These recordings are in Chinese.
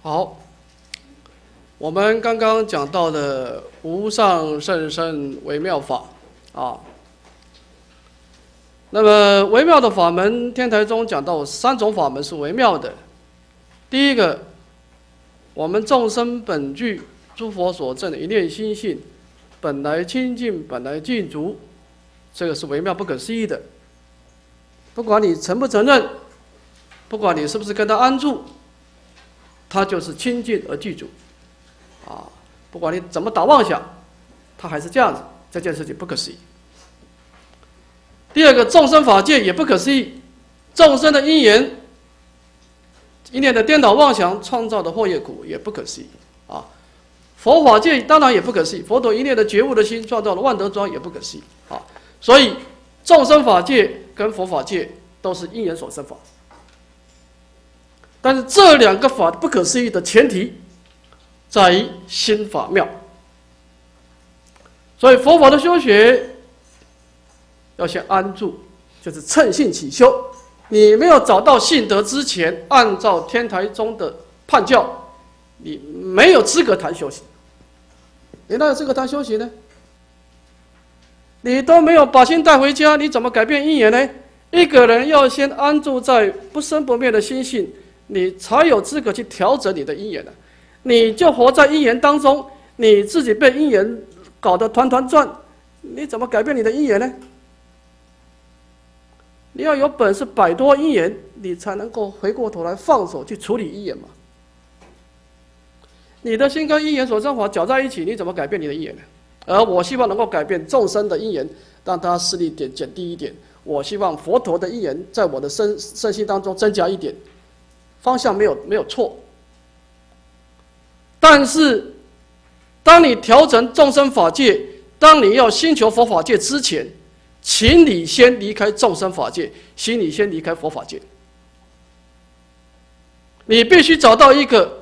好，我们刚刚讲到的无上甚深微妙法啊。那么微妙的法门，天台中讲到3种法门是微妙的。第一个，我们众生本具诸佛所证的一念心性，本来清净，本来具足，这个是微妙不可思议的。不管你承不承认，不管你是不是跟他安住，它就是清净而具足，啊，不管你怎么打妄想，它还是这样子，这件事情不可思议。第二个，众生法界也不可思议，众生的因缘，一念的颠倒妄想创造的祸业苦也不可思议啊。佛法界当然也不可思议，佛陀一念的觉悟的心创造了万德庄也不可思议啊。所以众生法界跟佛法界都是因缘所生法。但是这2个法不可思议的前提，在于心法妙。所以佛法的修学要先安住，就是乘性起修。你没有找到性德之前，按照天台宗的判教，你没有资格谈修行。你哪有资格谈修行呢？你都没有把心带回家，你怎么改变因缘呢？一个人要先安住在不生不灭的心性，你才有资格去调整你的因缘的。你就活在因缘当中，你自己被因缘搞得团团转，你怎么改变你的因缘呢？你要有本事摆脱因缘，你才能够回过头来放手去处理因缘嘛。你的心跟因缘所生法搅在一起，你怎么改变你的因缘呢？而我希望能够改变众生的因缘，让它势力点减低一点。我希望佛陀的因缘在我的身心当中增加一点，方向没有错。但是，当你调整众生法界，当你要心求佛法界之前，请你先离开众生法界，请你先离开佛法界。你必须找到一个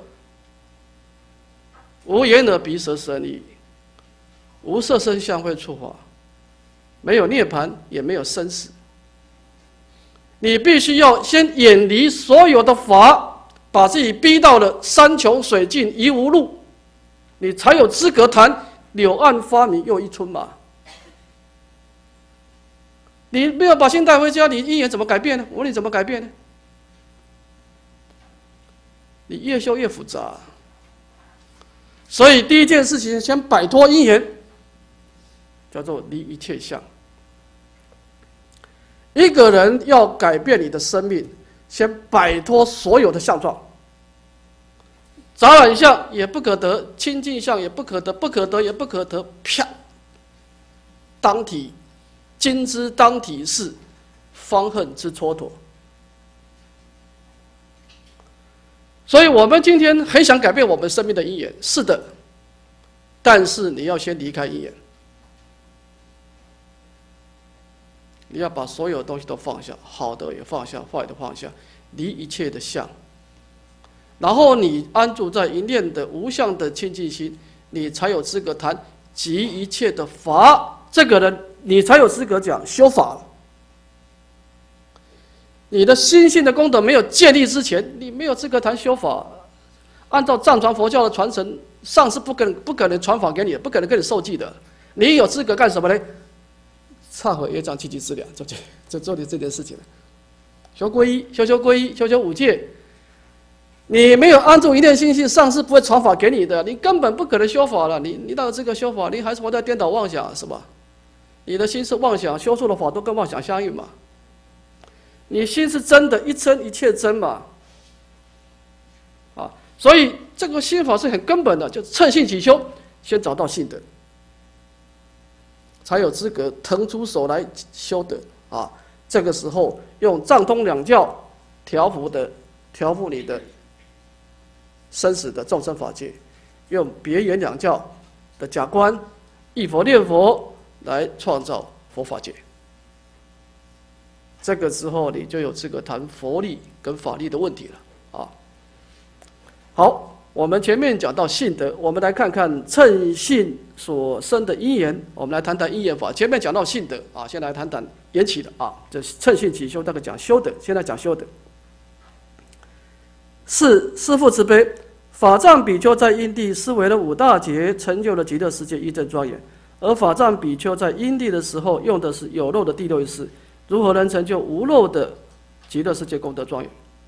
无眼耳鼻舌身意，无色声香味触法，没有涅槃，也没有生死。你必须要先远离所有的法，把自己逼到了山穷水尽疑无路，你才有资格谈柳暗花明又一村嘛。你没有把心带回家，你因缘怎么改变呢？我问你怎么改变呢？你越修越复杂。所以第一件事情，先摆脱因缘，叫做离一切相。一个人要改变你的生命，先摆脱所有的相状。杂染相也不可得，清净相也不可得，不可得也不可得，啪！当体今之当体是方恨之蹉跎。所以我们今天很想改变我们生命的因缘，是的，但是你要先离开因缘，你要把所有东西都放下，好的也放下，坏的放下，离一切的相，然后你安住在一念的无相的清净心，你才有资格谈集一切的法。这个人你才有资格讲修法了。你的心性的功德没有建立之前，你没有资格谈修法。按照藏传佛教的传承，上师不可能传法给你，不可能跟你受记的。你有资格干什么呢？忏悔业障，积极资粮，就做你这件事情了。修皈依，修皈依，修五戒。你没有安住一念心性，上师不会传法给你的，你根本不可能修法了。你哪有资格修法？你还是活在颠倒妄想，是吧？你的心是妄想，修出的法都跟妄想相应嘛。你心是真的，一真一切真嘛，啊，所以这个心法是很根本的，就是乘性起修，先找到性德，才有资格腾出手来修德啊。这个时候用藏通两教调伏你的生死的众生法界，用别言两教的假观忆佛念佛来创造佛法界。这个之后，你就有资格谈佛力跟法力的问题了啊。好，我们前面讲到性德，我们来看看乘性所生的因缘。我们来谈谈因缘法。前面讲到性德啊，先来谈谈缘起的啊。这乘性起修，大概讲修德，现在讲修德。是师父慈悲， 法藏比丘在因地思维了五大劫，成就了极乐世界一真庄严。而法藏比丘在因地的时候用的是有漏的第六意识，如何能成就无漏的极乐世界功德庄严？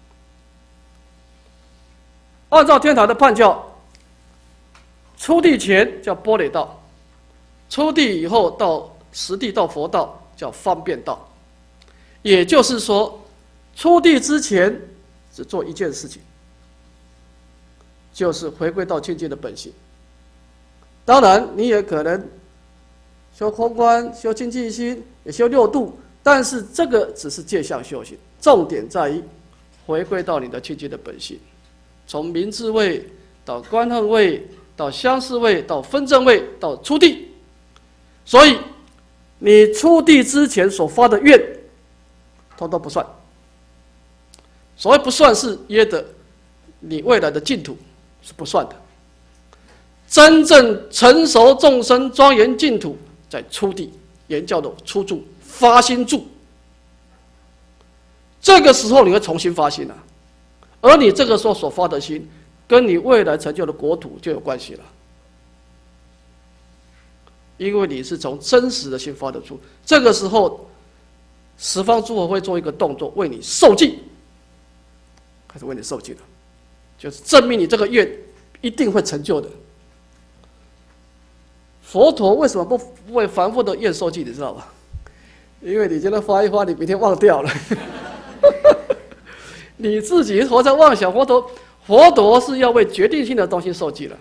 按照天台的判教，出地前叫般若道，出地以后到实地到佛道叫方便道。也就是说，出地之前只做一件事情，就是回归到清净的本性。当然，你也可能修空观、修清净心，也修六度，但是这个只是界相修行，重点在于回归到你的清净的本性。从明智位到观恨位，到相似位，到分正位，到出地。所以，你出地之前所发的愿，统统不算。所谓不算，是约的你未来的净土是不算的。真正成熟众生庄严净土，在出地，言叫做出住发心住。这个时候你会重新发心啊，而你这个时候所发的心，跟你未来成就的国土就有关系了。因为你是从真实的心发得出，这个时候十方诸佛会做一个动作，为你受记，开始为你受记了，就是证明你这个愿一定会成就的。佛陀为什么不为凡夫的愿受记？你知道吧？因为你今天发一发，你明天忘掉了。你自己活在妄想，佛陀是要为决定性的东西受记了。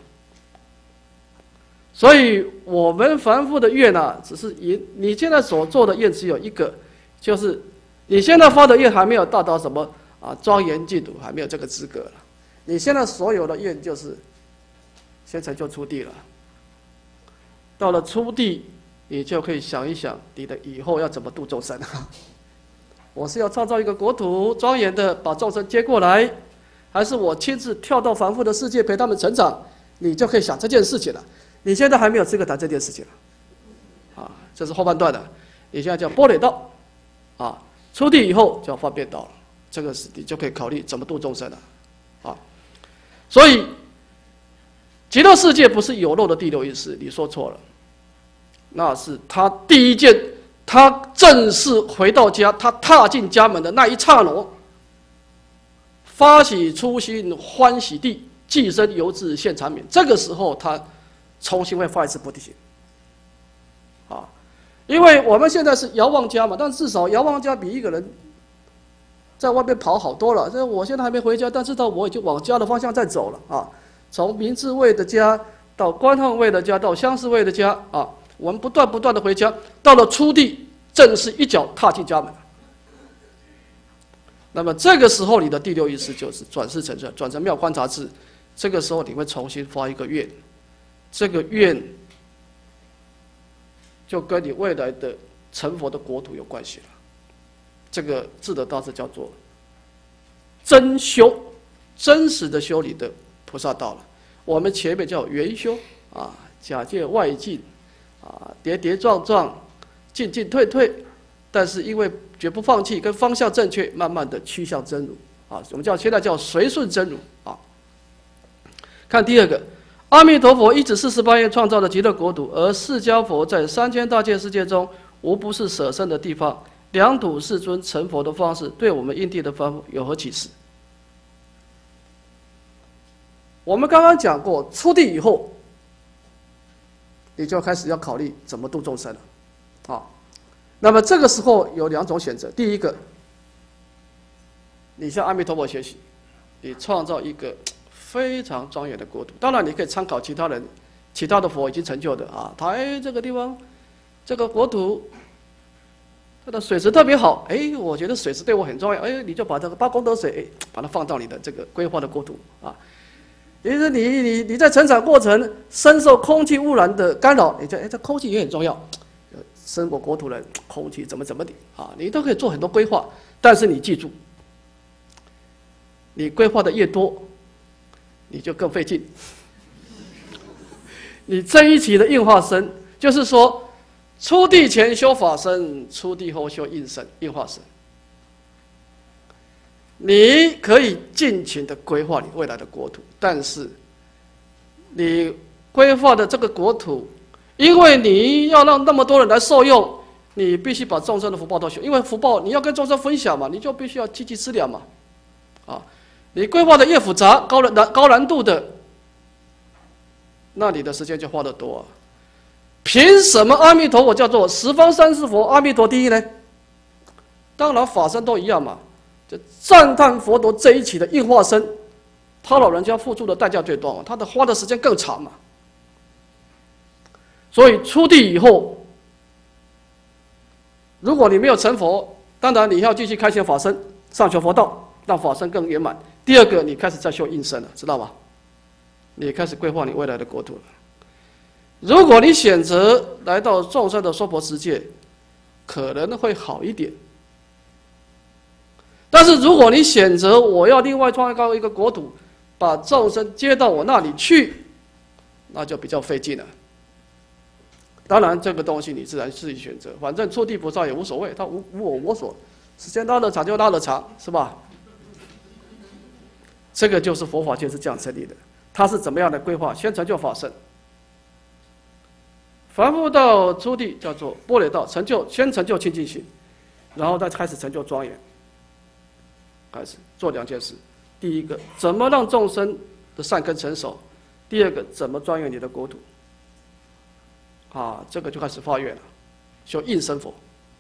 所以我们凡夫的愿啊，只是你现在所做的愿只有一个，就是你现在发的愿还没有达到什么啊庄严净土，还没有这个资格了。你现在所有的愿就是先成就出地了。到了出地，你就可以想一想你的以后要怎么度众生。我是要创造一个国土，庄严的把众生接过来，还是我亲自跳到凡夫的世界陪他们成长？你就可以想这件事情了。你现在还没有资格谈这件事情了，啊，这是后半段的。你现在叫般若道，啊，出地以后叫方便道了。这个是你就可以考虑怎么度众生了，啊，所以极乐世界不是有漏的第六意识，你说错了。那是他第一件，他正式回到家，他踏进家门的那一刹那，发喜初心欢喜地，寄生犹自现缠绵。这个时候，他重新会发一次菩提心。啊，因为我们现在是遥望家嘛，但至少遥望家比一个人在外面跑好多了。这我现在还没回家，但知道我已经往家的方向在走了啊。从明智位的家到观恨位的家，到相似位的家啊。我们不断的回家，到了出地，正是一脚踏进家门。那么这个时候，你的第六意识就是转世成圣，转成妙观察智。这个时候，你会重新发一个愿，这个愿就跟你未来的成佛的国土有关系了。这个智的道是叫做真修，真实的修理的菩萨道了。我们前面叫圆修啊，假借外境。啊，跌跌撞撞，进进退退，但是因为绝不放弃，跟方向正确，慢慢的趋向真如啊。我们现在叫随顺真如啊。看第二个，阿弥陀佛一指48愿创造的极乐国土，而释迦佛在3000大千世界中，无不是舍身的地方。两土世尊成佛的方式，对我们因地的凡夫有何启示？我们刚刚讲过，出地以后。你就开始要考虑怎么度众生了，啊，那么这个时候有两种选择。第一个，你向阿弥陀佛学习，你创造一个非常庄严的国土。当然，你可以参考其他人、其他的佛已经成就的啊。台这个地方，这个国土，它的水质特别好，哎，我觉得水质对我很重要，哎，你就把这个8功德水，哎，把它放到你的这个规划的国土啊。其实你在成长过程深受空气污染的干扰，你这空气也很重要，生活国土的空气怎么的啊，你都可以做很多规划。但是你记住，你规划的越多，你就更费劲。你这一期的应化身，就是说，出地前修法身，出地后修应身、应化身。 你可以尽情的规划你未来的国土，但是你规划的这个国土，因为你要让那么多人来受用，你必须把众生的福报都修，因为福报你要跟众生分享嘛，你就必须要积极资粮嘛，啊，你规划的越复杂、高难度的，那你的时间就花得多啊。凭什么阿弥陀佛叫做十方三世佛，阿弥陀第一呢？当然法身都一样嘛。就赞叹佛陀这一期的应化身，他老人家付出的代价最多嘛，他的花的时间更长嘛。所以出地以后，如果你没有成佛，当然你要继续开显法身，上求佛道，让法身更圆满。第二个，你开始在修应身了，知道吗？你开始规划你未来的国土了。如果你选择来到众生的娑婆世界，可能会好一点。但是如果你选择我要另外创造一个国土，把众生接到我那里去，那就比较费劲了。当然，这个东西你自然自己选择，反正初地菩萨也无所谓，他无我我所，时间拉得长就拉得长，是吧？这个就是佛法界是这样成立的。他是怎么样的规划？先成就法身，凡夫到初地叫做般若道，先成就清净心，然后再开始成就庄严。开始做两件事，第一个，怎么让众生的善根成熟；第二个，怎么庄严你的国土。这个就开始发愿了，修应身佛。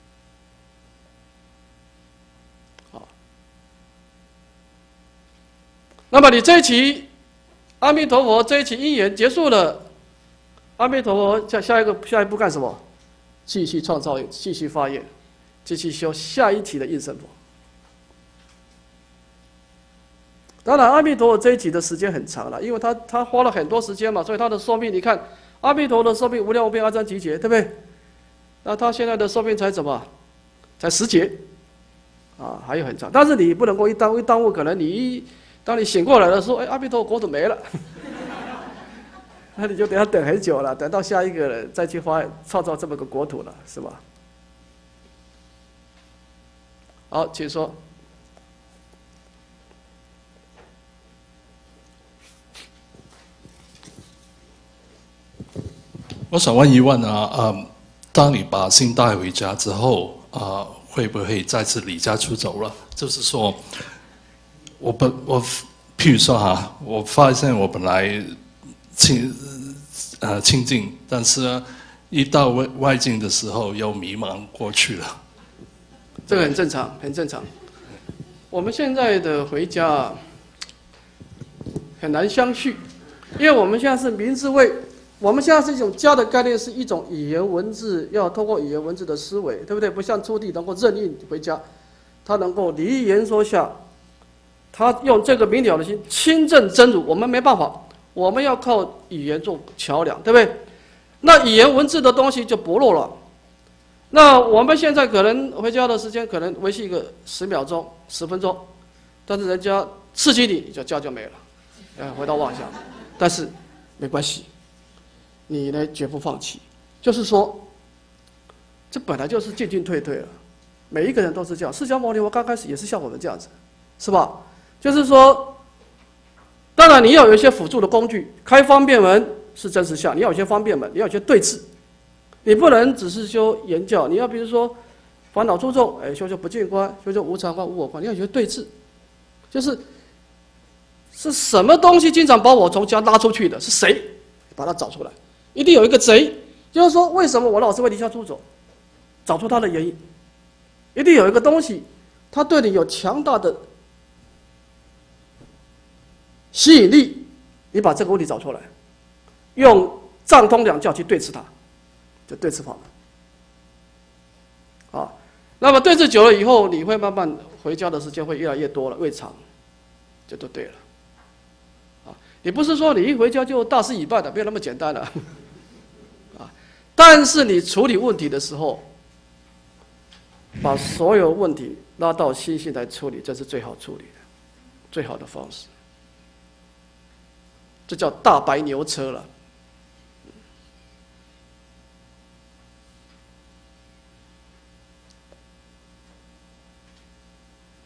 那么你这一期阿弥陀佛这一期因缘结束了，阿弥陀佛下一步干什么？继续创造，继续发愿，继续修下一期的应身佛。当然，阿弥陀佛这一集的时间很长了，因为他花了很多时间嘛，所以他的寿命，你看阿弥陀的寿命无量无边阿僧祇劫，对不对？那他现在的寿命才怎么？才10劫，还有很长。但是你不能够一耽误，可能当你醒过来的时候，阿弥陀佛国土没了，那你就等很久了，等到下一个人再去创造这么个国土了，是吧？好，请说。 我想问一问当你把心带回家之后会不会再次离家出走了？就是说，譬如说我发现我本来清净，但是呢，一到外境的时候又迷茫过去了。 这个很正常，很正常。我们现在的回家很难相续，因为我们现在是明智位。我们现在是一种家的概念，是一种语言文字，要透过语言文字的思维，对不对？不像初地能够任意回家，他能够离言说下，他用这个明了的心亲证真如，我们没办法，我们要靠语言做桥梁，对不对？那语言文字的东西就薄弱了。那我们现在可能回家的时间可能维系个10秒钟、10分钟，但是人家刺激你，家就没了，回到妄想。但是没关系。你呢，绝不放弃，就是说，这本来就是进进退退了，每一个人都是这样。释迦牟尼佛刚开始也是像我们这样子，是吧？就是说，当然你要有一些辅助的工具，开方便门是真实相，你要有一些方便门，你要有一些对治，你不能只是修言教，你要比如说烦恼诸众，修不净观，修无常观、无我观，你要有一些对治，就是什么东西经常把我从家拉出去的，是谁？把它找出来。一定有一个贼，就是说，为什么我老是会离家出走？找出他的原因。一定有一个东西，他对你有强大的吸引力，你把这个问题找出来，用藏通两教去对峙它，就对峙法门。那么对峙久了以后，你会慢慢回家的时间会越来越多了，越长，这都对了。你不是说你一回家就大事已办的，没有那么简单了。但是你处理问题的时候，把所有问题拉到心性来处理，这是最好处理的，最好的方式。这叫大白牛车了。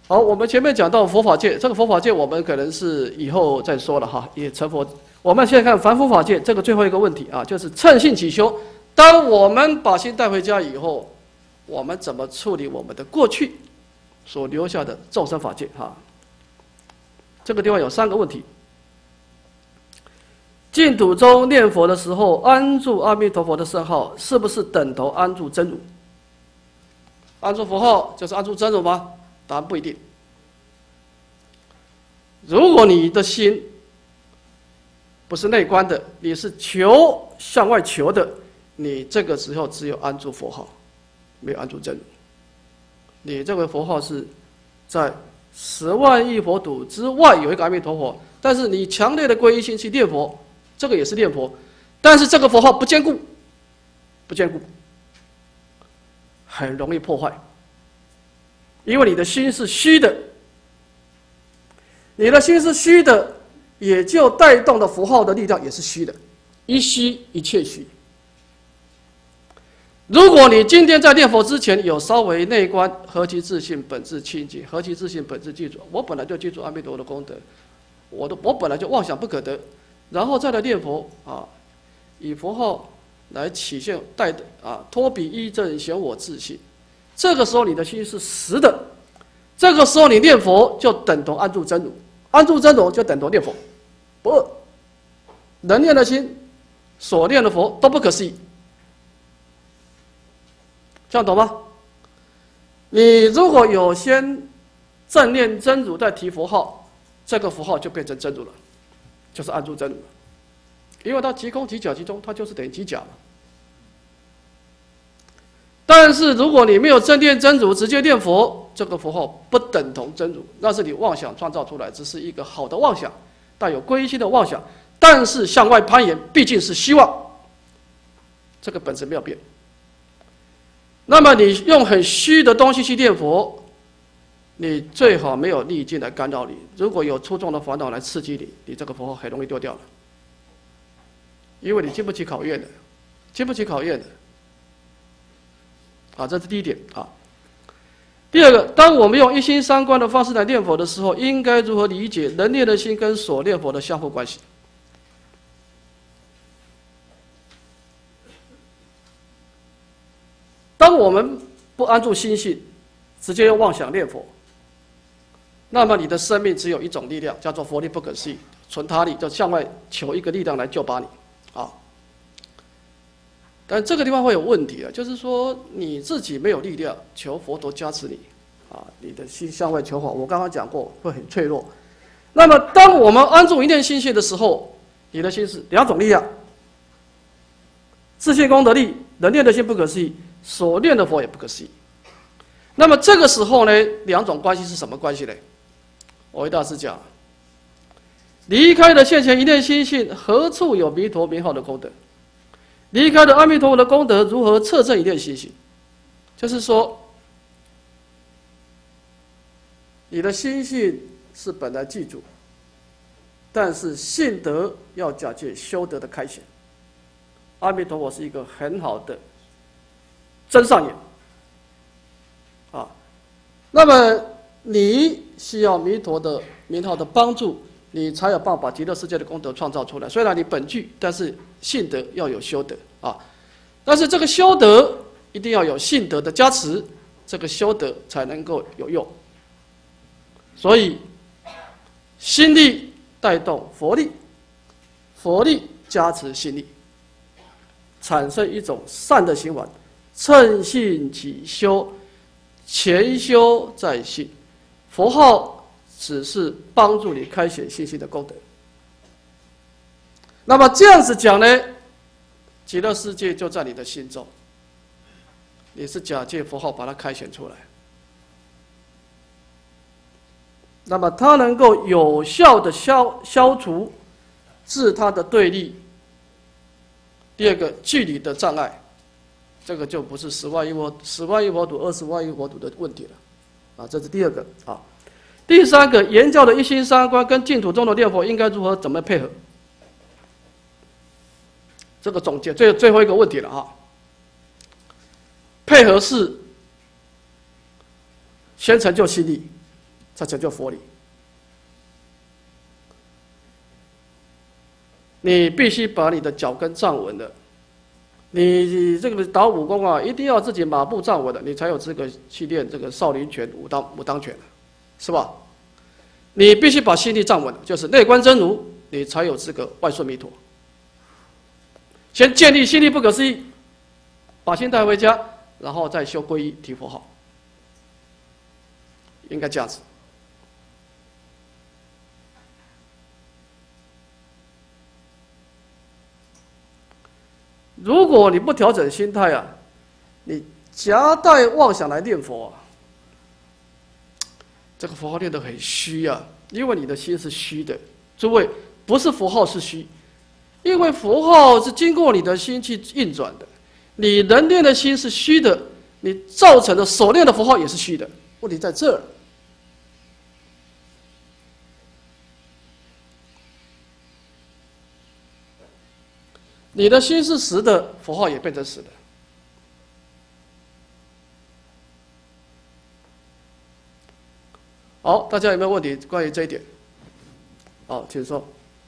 好，我们前面讲到佛法界，这个佛法界我们可能是以后再说了哈，也成佛。我们现在看凡夫法界这个最后一个问题啊，就是乘性起修。当我们把心带回家以后，我们怎么处理我们的过去所留下的众生法界哈？这个地方有3个问题。净土中念佛的时候，安住阿弥陀佛的圣号，是不是等同安住真如？安住佛号就是安住真如吗？答案不一定。如果你的心不是内观的，你是向外求的，你这个时候只有安住佛号，没有安住真如。你这个佛号是在10万亿佛土之外有一个阿弥陀佛，但是你强烈的皈依心去念佛，这个也是念佛，但是这个佛号不坚固，很容易破坏。因为你的心是虚的，你的心是虚的，也就带动的符号的力量也是虚的，一虚一切虚。如果你今天在念佛之前有稍微内观，何其自信本自清净，何其自信本自记住，我本来就记住阿弥陀佛的功德，我本来就妄想不可得，然后再来念佛啊，以佛号来体现托彼依正显我自信。这个时候你的心是实的，这个时候你念佛就等同安住真如，安住真如就等同念佛，不二。能念的心，所念的佛都不可思议，这样懂吗？你如果有先正念真如再提佛号，这个佛号就变成真如了，就是安住真如了，因为它即空即假即中，它就是等于即假嘛。但是如果你没有正念真如，直接念佛，这个佛号不等同真如，那是你妄想创造出来，只是一个好的妄想，带有归心的妄想，但是向外攀岩毕竟是希望，这个本质没有变。那么你用很虚的东西去念佛，你最好没有逆境来干扰你，如果有粗重的烦恼来刺激你，你这个佛号很容易丢掉了，因为你经不起考验的，经不起考验的。这是第一点啊。第二个，当我们用一心三观的方式来念佛的时候，应该如何理解能念的心跟所念佛的相互关系？当我们不安住心性，直接用妄想念佛，那么你的生命只有一种力量，叫做佛力不可思议，纯他力，就向外求一个力量来救拔你啊。但这个地方会有问题啊，就是说你自己没有力量，求佛陀加持你，你的心向外求法，我刚刚讲过会很脆弱。那么当我们安住一念心性的时候，你的心是2种力量，自信功德力，能念的心不可思议，所念的佛也不可思议。那么这个时候呢，2种关系是什么关系呢？我为大师讲，离开了现前一念心性，何处有弥陀名号的功德？离开了阿弥陀佛的功德，如何测证一念心性？就是说，你的心性是本来记住，但是信德要假借修德的开显。阿弥陀佛是一个很好的真上眼那么你需要弥陀的名号的帮助，你才有办法把极乐世界的功德创造出来。虽然你本具，但是信德要有修德但是这个修德一定要有信德的加持，这个修德才能够有用。所以心力带动佛力，佛力加持心力，产生一种善的循环，乘性起修，前修在信。佛号只是帮助你开显信心的功德。那么这样子讲呢，极乐世界就在你的心中，你是假借佛号把它开显出来，那么它能够有效的消除自他的对立。第二个，距离的障碍，这个就不是10万亿佛土、20万亿佛土的问题了这是第二个第三个，言教的一心三观跟净土中的念佛应该怎么配合？这个总结最后一个问题了配合是先成就心力， 才成就佛理。你必须把你的脚跟站稳了，你这个打武功啊，一定要自己马步站稳了，你才有资格去练这个少林拳、武当拳，是吧？你必须把心力站稳，就是内观真如，你才有资格外顺弥陀。先建立心力不可思议，把心带回家，然后再修皈依提佛号，应该这样子。如果你不调整心态啊，你夹带妄想来念佛啊，这个佛号念得很虚啊，因为你的心是虚的。诸位，不是佛号是虚，因为佛号是经过你的心去运转的，你人念的心是虚的，你造成的所念的佛号也是虚的。问题在这儿。你的心是实的，佛号也变成实的。好，大家有没有问题关于这一点？好，请说。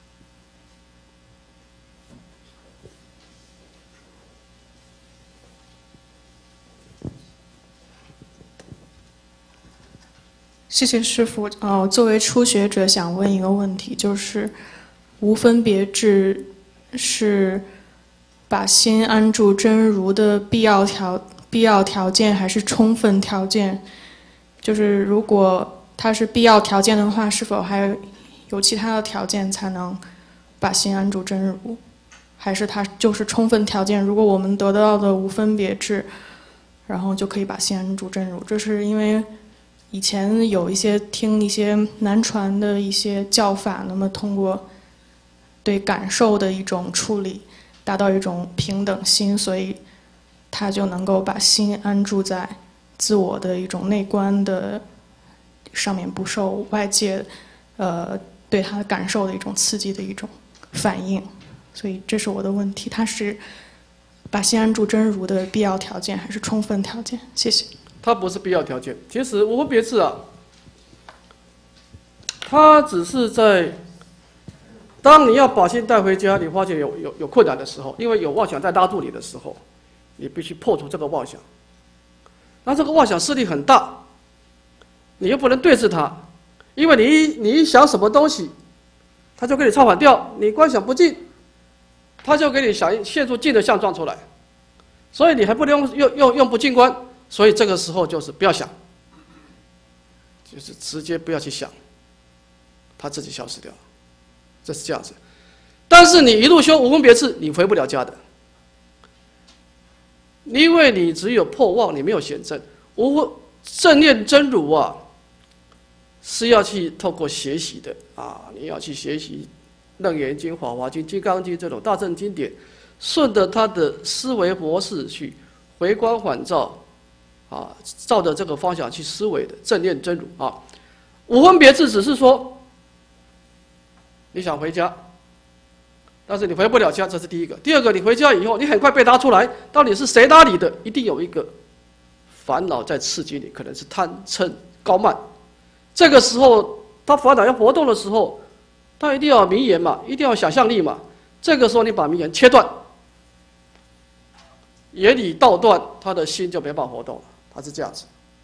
谢谢师父。作为初学者，想问一个问题，就是无分别智是把心安住真如的必要条件，还是充分条件？就是如果它是必要条件的话，是否还有其他的条件才能把心安住真如？还是它就是充分条件？如果我们得到的无分别智，然后就可以把心安住真如？这是因为以前有听一些南传的一些教法，那么通过对感受的一种处理，达到一种平等心，所以他就能够把心安住在自我的一种内观的上面，不受外界对他的感受的一种刺激的一种反应。所以这是我的问题，它是把心安住真如的必要条件还是充分条件？谢谢。 它不是必要条件。其实无分别智啊，它只是在当你要把心带回家，你发现有困难的时候，因为有妄想在拉住你的时候，你必须破除这个妄想。那这个妄想势力很大，你又不能对峙它，因为你一想什么东西，它就给你唱反调，你观想不进，它就给你现出进的相状出来，所以你还不能用不进观，所以这个时候就是不要想，就是直接不要去想，它自己消失掉，这是这样子。但是你一路修无分别智，你回不了家的，因为你只有破妄，你没有显正。正念真如啊，是要去透过学习的啊，你要去学习《楞严经》《法华经》《金刚经》这种大乘经典，顺着它的思维模式去回光返照啊，照着这个方向去思维的正念真如啊。无分别智只是说你想回家，但是你回不了家，这是第一个。第二个，你回家以后，你很快被拉出来，到底是谁拉你的？一定有一个烦恼在刺激你，可能是贪嗔高慢。这个时候，他烦恼要活动的时候，他一定要有名言嘛，一定要有想象力嘛。这个时候，你把名言切断，言语道断，他的心就没办法活动了。他是这样子。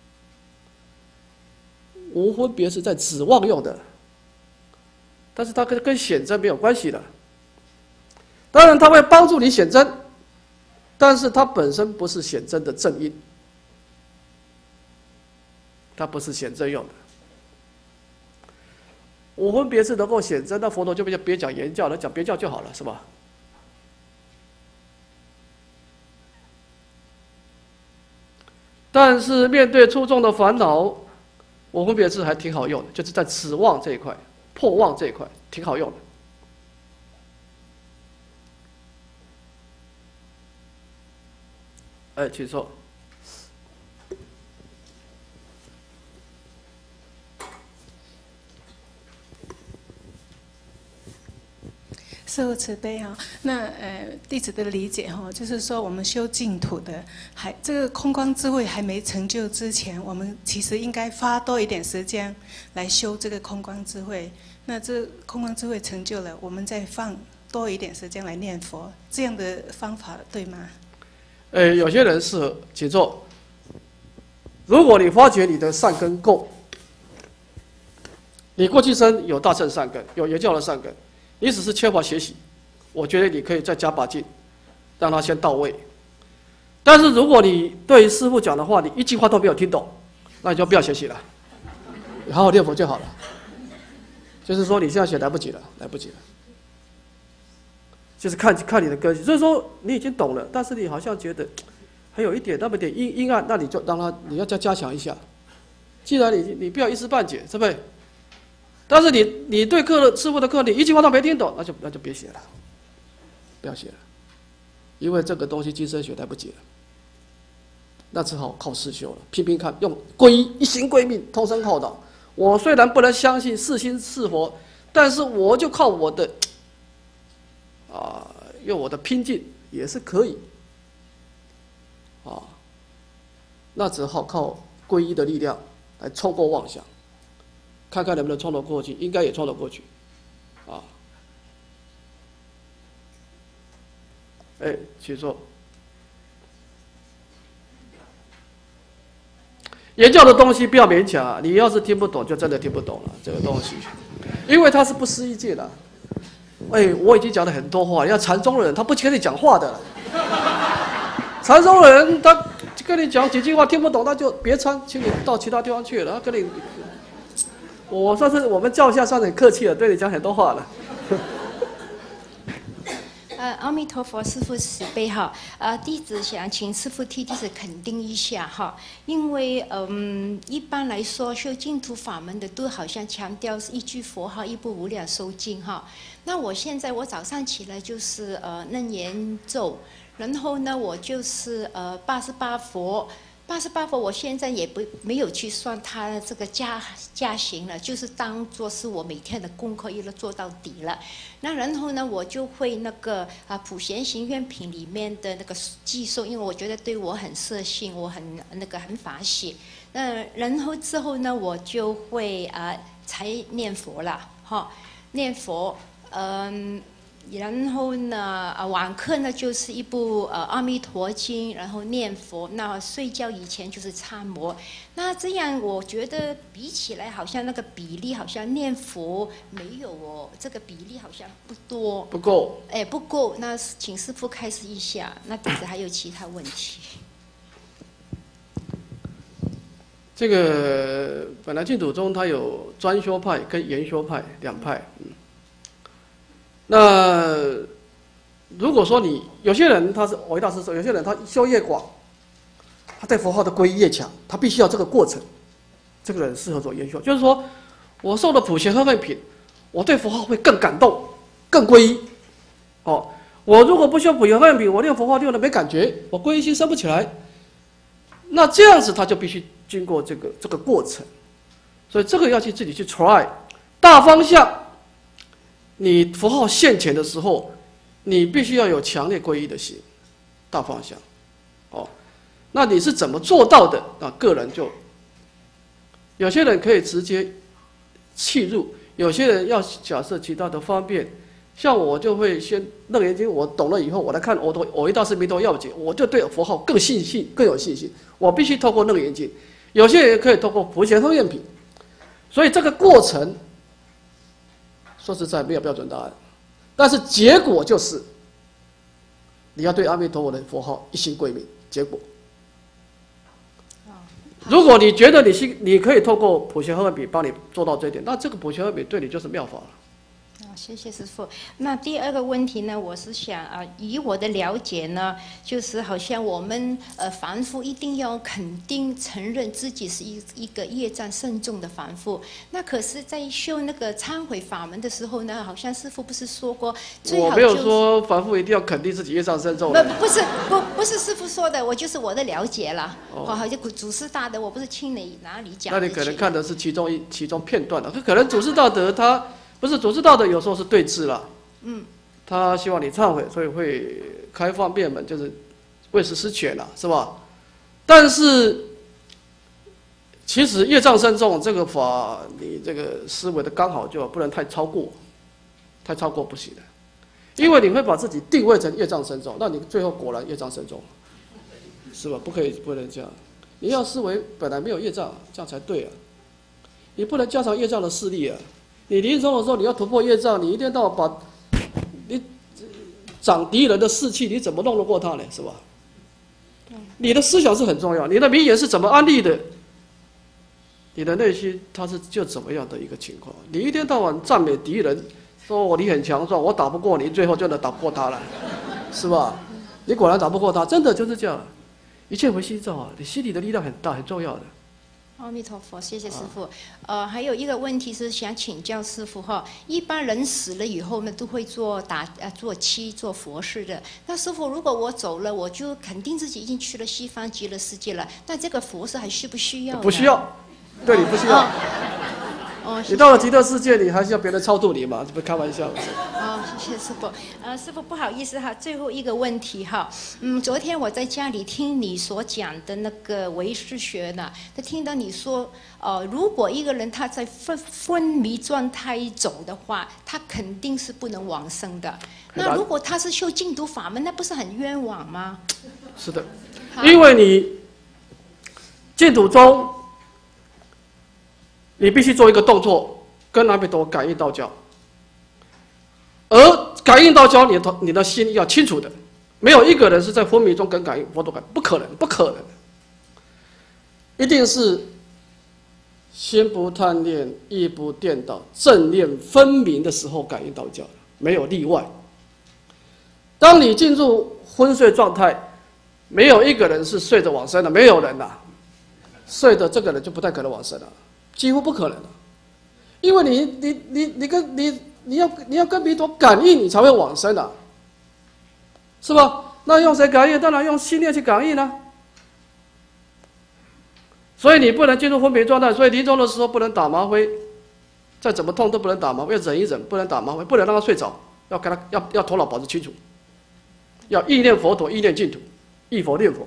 无分别是在指望用的，但是它跟显真没有关系的。当然，它会帮助你显真，但是它本身不是显真的正因，它不是显真用的。无分别是能够显真，那佛陀就别讲言教了，讲别教就好了，是吧？但是面对粗重的烦恼，无分别是还挺好用的，就是在指望这一块、破妄这一块挺好用的。哎，请说。 师父慈悲哈，那弟子的理解哈，就是说我们修净土的，这个空光智慧还没成就之前，我们其实应该花多一点时间来修这个空光智慧。那这空光智慧成就了，我们再放多一点时间来念佛，这样的方法对吗？ 有些人适合，请坐。如果你发觉你的善根够，你过去生有大乘善根，有耶教的善根，你只是缺乏学习，我觉得你可以再加把劲，让他先到位。但是如果你对师父讲的话，你一句话都没有听懂，那你就不要学习了，你好好念佛就好了。就是说你现在学来不及了，来不及了。就是看你的根基，所以说你已经懂了，但是你好像觉得还有那么点阴暗，那你就让他你要加强一下。既然你不要一知半解，是不是？但是你对师父的课你一句话都没听懂，那就别写了，不要写了，因为这个东西今生学来不及了，那只好靠实修了，拼拼看，用皈依一心归命，通身靠倒。我虽然不能相信是心是佛，但是我就靠我的用我的拼劲也是可以那只好靠皈依的力量来冲过妄想，看看能不能冲得过去，应该也冲得过去请坐。言教的东西不要勉强你要是听不懂，就真的听不懂了这个东西，因为它是不思议界的。我已经讲了很多话，你看禅宗人他不跟你讲话的，禅宗人他跟你讲几句话听不懂，他就别参，请你到其他地方去了。他跟你，我算是我们教下算很客气了，对你讲很多话了。 阿弥陀佛，师父慈悲哈。弟子想请师父替弟子肯定一下哈，因为一般来说修净土法门的都好像强调是一句佛号，一部无量寿经哈。那我早上起来就是楞严咒，然后呢我就是88佛。88佛，我现在也没有去算它的这个加行了，就是当做是我每天的功课一路做到底了。那然后呢，我就会那个普贤行愿品里面的那个寄送，因为我觉得对我很摄性，我很法喜。然后之后呢，我就会才念佛了哈，念佛然后呢，晚课呢就是一部阿弥陀经，然后念佛。那睡觉以前就是参摩。那这样我觉得比起来，好像那个比例好像念佛没有这个比例好像不多， 不够。 不够。那请师父开示一下。那弟子还有其他问题。 这个本来净土宗它有专修派跟研修派两派。那如果说有些人他是我大师说，有些人他修越广，他对佛号的皈依越强，他必须要这个过程，这个人适合做研修。就是说我受了普贤和愿品，我对佛号会更感动，更皈依。我如果不修普贤和愿品，我念佛号念的没感觉，我皈依心升不起来。那这样子他就必须经过这个过程，所以这个要自己去 try。大方向。你佛号现前的时候，你必须要有强烈皈依的心，大方向，那你是怎么做到的？个人就，有些人可以直接契入，有些人要假设其他的方便，像我就会先楞严经，我懂了以后，我来看我一大师弥陀要解，我就对佛号更有信心，我必须透过楞严经，有些人可以透过普贤和愿品，所以这个过程。说实在没有标准答案，但是结果就是你要对阿弥陀佛的佛号一心归命。结果，如果你觉得你可以透过普贤和愿品帮你做到这一点，那这个普贤和愿品对你就是妙法了。 谢谢师父。那第二个问题呢，我是想以我的了解呢，就是好像我们凡夫一定要肯定承认自己是一个业障深重的凡夫。那可是，在修那个忏悔法门的时候呢，好像师父不是说过，最好我没有说凡夫一定要肯定自己业障深重。 不是师父说的，我就是我的了解了。好像祖师大德，我不是听哪里讲的。 那你可能看的是其中片段的，可能祖师大德他。不是祖师道德有时候是对峙了， 他希望你忏悔，所以会开放便门，就是为时施权了，是吧？但是其实业障深重这个法，你这个思维的刚好就不能太超过，太超过不行的，因为你会把自己定位成业障深重，那你最后果然业障深重，是吧？不能这样，你要思维本来没有业障，这样才对啊。你不能加强业障的势力啊！你临终的时候你要突破业障，你一天到晚把你长敌人的士气，你怎么弄得过他呢？是吧？你的思想是很重要，你的名言是怎么安立的？你的内心它是就怎么样的一个情况？你一天到晚赞美敌人，说你很强壮，我打不过你，最后就能打不过他了，是吧？你果然打不过他，真的就是这样。一切唯心造啊！你心里的力量很大，很重要的。 阿弥陀佛，谢谢师父。还有一个问题是想请教师父哈，一般人死了以后呢，都会做七做佛事的。那师父，如果我走了，我就肯定自己已经去了西方极乐世界了，那这个佛事还需不需要？ 不需要，对你不需要。你到了极乐世界，你还需要别人超度你吗？这不开玩笑。 谢谢师父。师父不好意思哈，最后一个问题哈。昨天我在家里听你所讲的那个唯识学呢，他听到你说，如果一个人他在昏迷状态走的话，他肯定是不能往生的。那如果他是修净土法门，那不是很冤枉吗？ 是的，因为你净土中，你必须做一个动作，跟阿弥陀感应道交。而感应道交，你的心要清楚的，没有一个人是在昏迷中跟感应佛陀感，不可能，不可能，一定是心不贪恋，意不颠倒，正念分明的时候感应道交，没有例外。当你进入昏睡状态，没有一个人是睡着往生的，没有人呐，睡的这个人就不太可能往生了，几乎不可能了，因为你要跟弥陀感应，你才会往生的，是吧？那用谁感应？当然用心念去感应啊。所以你不能进入昏迷状态，所以临终的时候不能打吗啡，再怎么痛都不能打吗啡，要忍一忍，不能打吗啡，不能让他睡着，要跟他要头脑保持清楚，要意念佛陀，意念净土，忆佛念佛。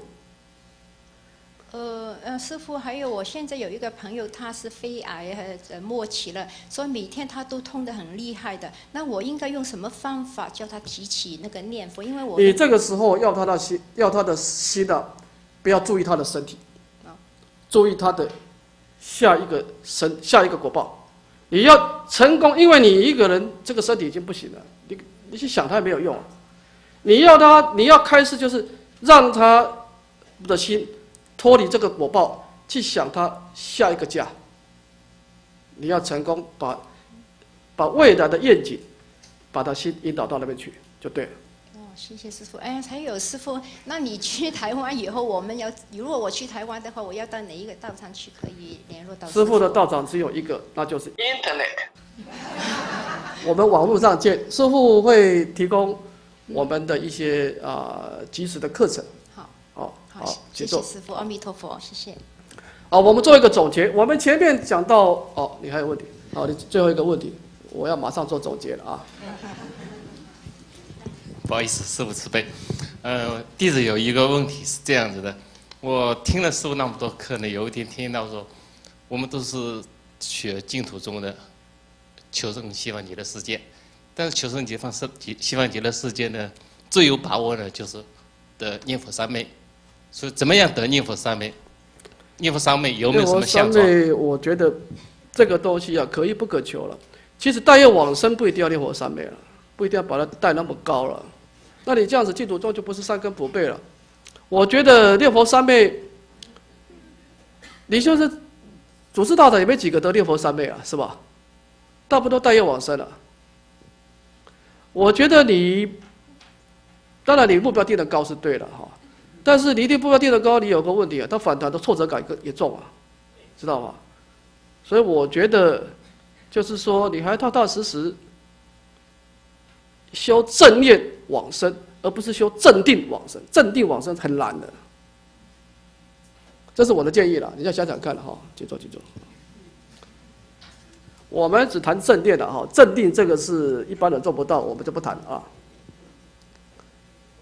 师父，还有我现在有一个朋友，他是肺癌末期了，所以每天他都痛得很厉害的。那我应该用什么方法叫他提起那个念佛？因为我你这个时候要他的心啊，不要注意他的身体，注意他的下一个果报。你要成功，因为你一个人这个身体已经不行了，你去想他也没有用。你要开始就是让他的心脱离这个果报，去想他下一个家。你要成功把未来的愿景，把他心引导到那边去，就对了。 谢谢师父。还有师父，那你去台湾以后，如果我去台湾的话，我要到哪一个道场去可以联络到师父？ 师父的道场只有一个，那就是 Internet。我们网络上见，师父会提供我们的一些及时的课程。好， 谢谢师父，阿弥陀佛，谢谢。 我们做一个总结。我们前面讲到，你还有问题？你最后一个问题，我要马上做总结了啊。 不好意思，师父慈悲。弟子有一个问题是这样子的，我听了师父那么多课呢，有一天听到说，我们都是学净土中的求生西方极乐世界，但是求生西方极乐世界呢，最有把握呢就是得念佛三昧。所以怎么样得念佛三昧？念佛三昧有没有什么相状？ 念佛三昧，我觉得这个东西可遇不可求了。其实带业往生不一定要念佛三昧了，不一定要把它带那么高了。那你这样子净土中就不是三根普被了。我觉得念佛三昧，你就是祖师大德也没几个得念佛三昧啊，是吧？大部分都带业往生了。我觉得当然你目标定得高是对了哈。但是你一定目标定得高，你有个问题它反弹的挫折感也重啊，知道吗？所以我觉得，就是说你还踏踏实实修正念往生，而不是修正定往生。正定往生很难的，这是我的建议了，你要想想看了哈，记住。我们只谈正念的哈，正定这个是一般人做不到，我们就不谈啊。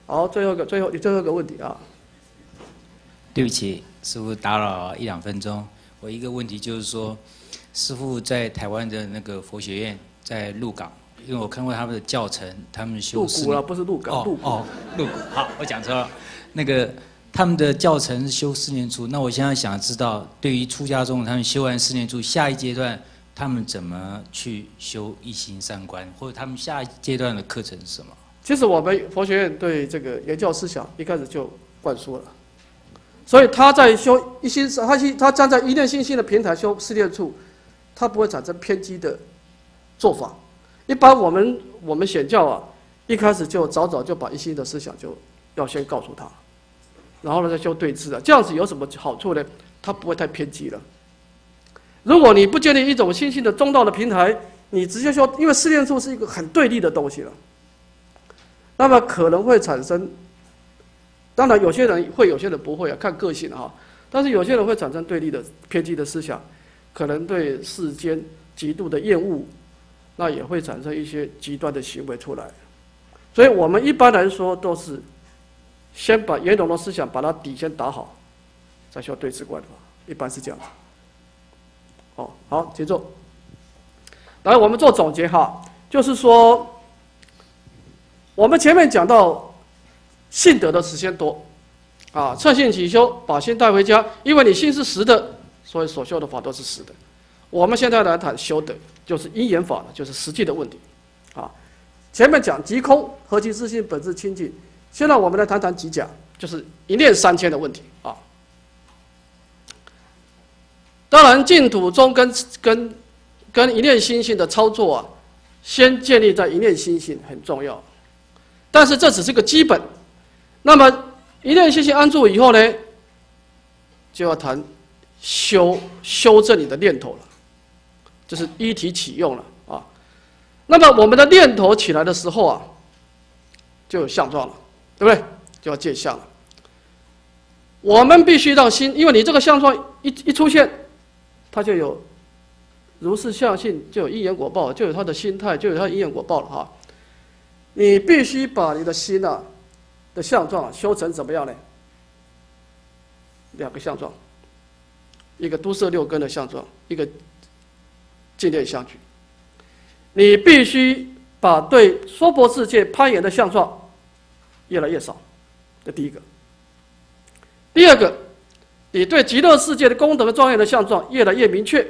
好，最后一个问题啊。 对不起，师父打扰1-2分钟。我一个问题就是说，师父在台湾的那个佛学院在鹿港，因为我看过他们的教程，他们修鹿谷了，不是鹿港，鹿谷。 鹿谷。好，我讲错了。那个他们的教程是修4念处，那我现在想知道，对于出家众，他们修完4念处，下一阶段他们怎么去修一心3观，或者他们下一阶段的课程是什么？ 其实我们佛学院对这个言教思想一开始就灌输了，所以他在修一心，他站在一念心性的平台修4念处，他不会产生偏激的做法。一般我们显教啊，一开始就早就把一心的思想就要先告诉他，然后呢再修对治的，这样子有什么好处呢？他不会太偏激了。如果你不建立一种心性的中道的平台，你直接修，因为4念处是一个很对立的东西了。那么可能会产生，当然有些人会，有些人不会啊，看个性啊。但是有些人会产生对立的偏激的思想，可能对世间极度的厌恶，那也会产生一些极端的行为出来。所以我们一般来说都是先把严总的思想把它底先打好，再修对治观法，一般是这样子。哦，好，请坐。来，我们做总结哈，就是说。我们前面讲到信德的实现多，啊，趁性起修，把心带回家。因为你心是实的，所以所修的法都是实的。我们现在来谈修德，就是因缘法了，就是实际的问题，啊。前面讲即空，何其自性本质清净。现在我们来谈谈即假，就是一念3000的问题啊。当然，净土中跟一念心性的操作啊，先建立在一念心性很重要。但是这只是个基本，那么一念心性安住以后呢，就要谈修正你的念头了，就是依体起用了啊。那么我们的念头起来的时候啊，就有相状了，对不对？就要见相了。我们必须让心，因为你这个相状一出现，它就有如是相性，就有因缘果报，就有它的心态，就有它的因缘果报了哈。你必须把你的心啊的相状修成怎么样呢？2个相状，一个都摄6根的相状，一个净念相具。你必须把对娑婆世界攀岩的相状越来越少，这第一个。第二个，你对极乐世界的功德庄严的相状越来越明确，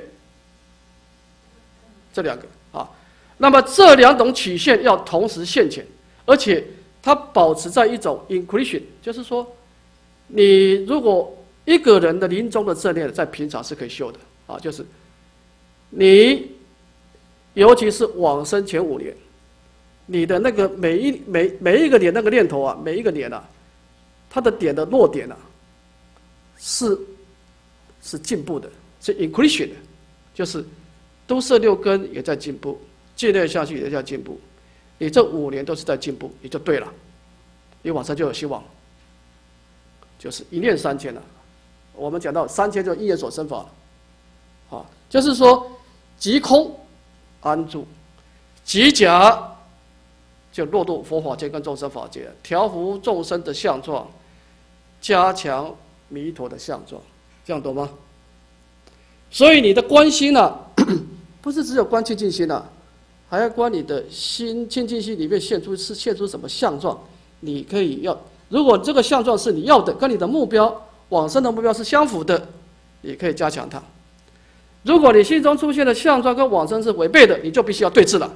这2个啊。那么这2种曲线要同时现前，而且它保持在一种 inclusion， 就是说，你如果一个人的临终的正念在平常是可以修的啊，就是你尤其是往生前5年，你的那个每一个年那个念头啊，每一个年啊，它的点的落点啊，是进步的，是 inclusion 的，就是都摄6根也在进步。净念相续也在进步，你这5年都是在进步，你就对了，你往生就有希望，就是一念3000了。我们讲到3000就因缘所生法了，啊，就是说即空安住，即假就落入佛法界跟众生法界，调伏众生的相状，加强弥陀的相状，这样懂吗？所以你的观心啊，不是只有观清净心啊。还要观你的心清净心里面现出什么相状，你可以要，如果这个相状是你要的，跟你的目标往生的目标是相符的，你可以加强它。如果你心中出现的相状跟往生是违背的，你就必须要对治了。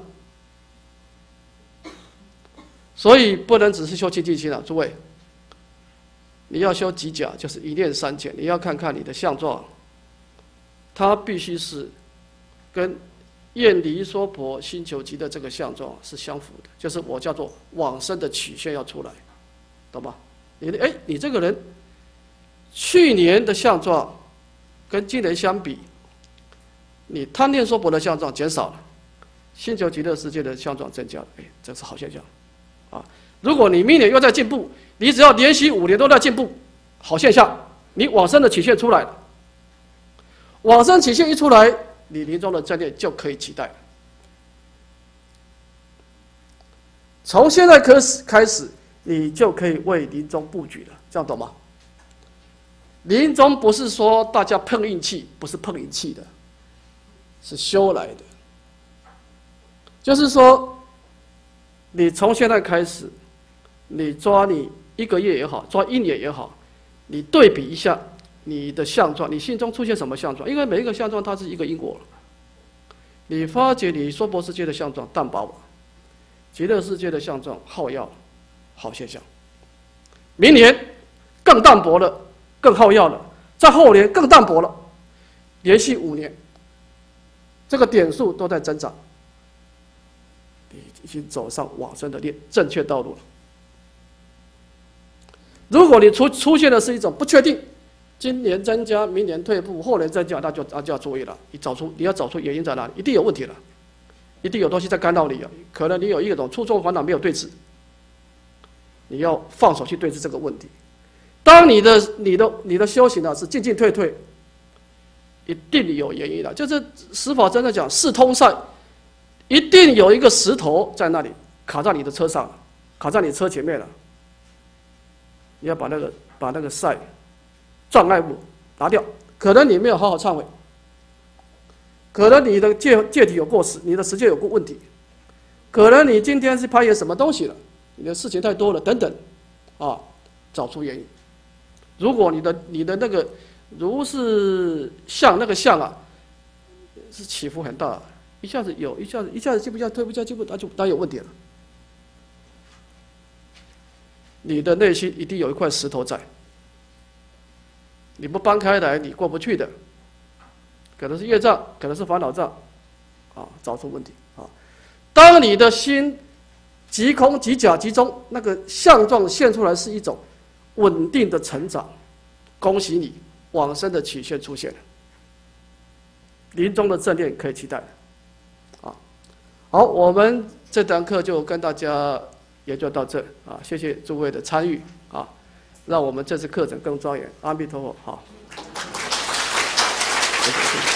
所以不能只是修清净心了，诸位，你要修即假，就是一念3000，你要看看你的相状，它必须是跟厌离娑婆心求极的这个相状是相符的，就是我叫做往生的曲线要出来，懂吗？你这个人去年的相状跟今年相比，你贪恋娑婆的相状减少了，心求极乐世界的相状增加了，这是好现象啊！如果你明年又在进步，你只要连续5年都在进步，好现象，你往生的曲线出来了，往生曲线一出来，你临终的正念就可以期待了。从现在开始， 你就可以为临终布局了，这样懂吗？临终不是说大家碰运气，不是碰运气的，是修来的。就是说，你从现在开始，你抓你1个月也好，抓1年也好，你对比一下你的相状，你心中出现什么相状？因为每一个相状它是一个因果。你发觉你娑婆世界的相状淡薄了，极乐世界的相状耗药，好现象。明年更淡薄了。更耗药了，在后年更淡薄了，连续5年，这个点数都在增长，你已经走上往生的正确道路了。如果你出现的是一种不确定，今年增加，明年退步，后年增加，那就要注意了。你要找出原因在哪里，一定有问题了，一定有东西在干扰你啊。可能你有一种初中烦恼没有对治，你要放手去对治这个问题。当你的修行呢是进进退退，一定有原因的。就是十法真的讲四通塞，一定有一个石头在那里卡在你的车上，卡在你车前面了。你要把那个塞障碍物拿掉。可能你没有好好忏悔，可能你的戒体有过失，你的持戒有过问题，可能你今天是攀岩什么东西了，你的事情太多了等等，啊，找出原因。如果你的那个如是相那个相啊，是起伏很大，一下子有，一下子进不下，退不下，进不，那有问题了。你的内心一定有一块石头在，你不搬开来，你过不去的。可能是业障，可能是烦恼障，啊，找出问题啊。当你的心即空即假即中，那个相状现出来是一种稳定的成长，恭喜你，往生的曲线出现了，临终的正念可以期待了，啊，好，我们这堂课就跟大家研究到这啊，谢谢诸位的参与啊，让我们这次课程更庄严。阿弥陀佛，好。谢谢。